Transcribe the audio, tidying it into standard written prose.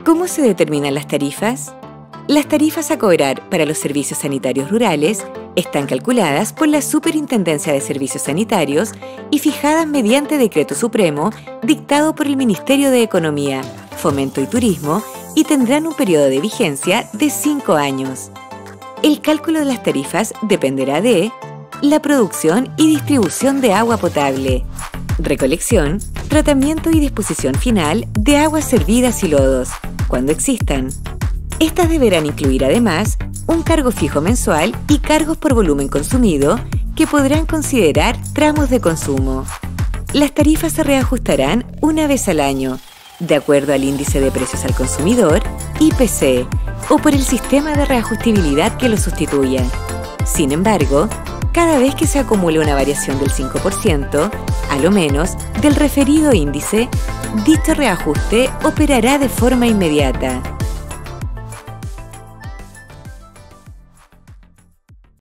¿Cómo se determinan las tarifas? Las tarifas a cobrar para los servicios sanitarios rurales están calculadas por la Superintendencia de Servicios Sanitarios y fijadas mediante Decreto Supremo dictado por el Ministerio de Economía, Fomento y Turismo y tendrán un periodo de vigencia de 5 años. El cálculo de las tarifas dependerá de la producción y distribución de agua potable, recolección, tratamiento y disposición final de aguas servidas y lodos, cuando existan. Estas deberán incluir además un cargo fijo mensual y cargos por volumen consumido que podrán considerar tramos de consumo. Las tarifas se reajustarán una vez al año, de acuerdo al índice de precios al consumidor, IPC, o por el sistema de reajustibilidad que lo sustituya. Sin embargo, cada vez que se acumule una variación del 5%, a lo menos, del referido índice, dicho reajuste operará de forma inmediata.